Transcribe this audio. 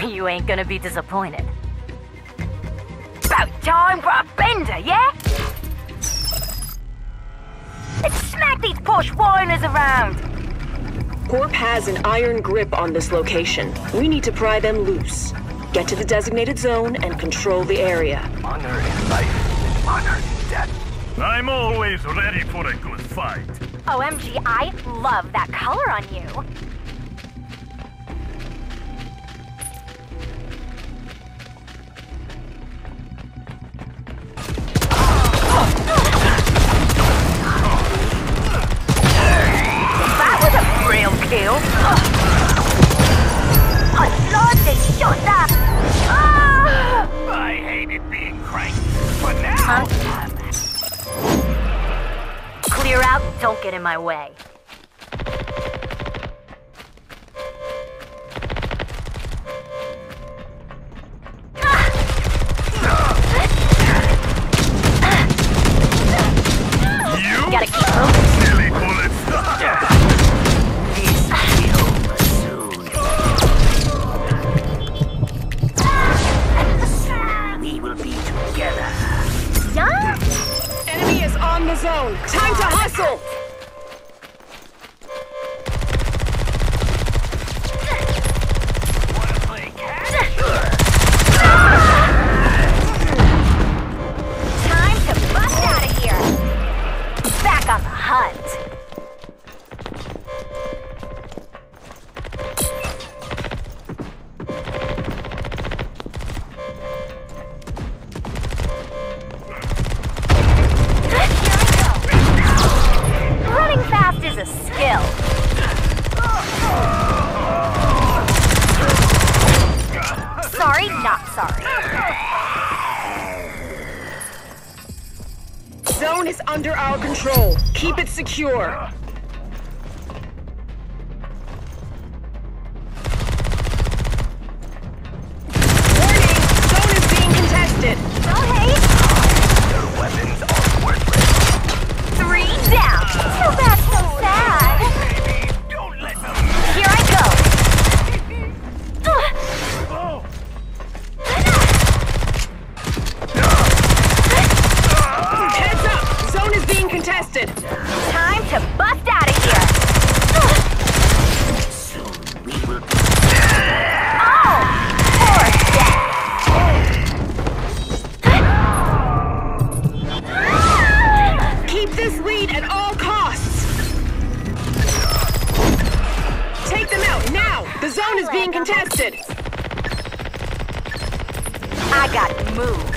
You ain't gonna be disappointed. About time for a bender, yeah? Let's smack these posh whiners around! Corp has an iron grip on this location. We need to pry them loose. Get to the designated zone and control the area. Honor in life, honor in death. I'm always ready for a good fight. OMG, I love that color on you. That was a real kill. I love this shot that. I hated being cranked, but now... Clear out, don't get in my way. You Gotta keep moving. silly bullets. This will be over soon. Soon we will be together. Yeah? Enemy is on the zone. Time to hustle! Wanna play catch? Time to bust out of here. Back on the hunt. Running fast is a skill. Sorry, not sorry. Zone is under our control. Keep it secure. Warning! Zone is being contested. Okay, Their weapons are worthless. 3 down. So bad, so sad. Baby, don't let them... Here I go. Heads up! Zone is being contested. Time to bust out of here. Soon we will be... Oh, poor dad. Keep this lead at all costs. Take them out now. The zone is being contested. I got to move.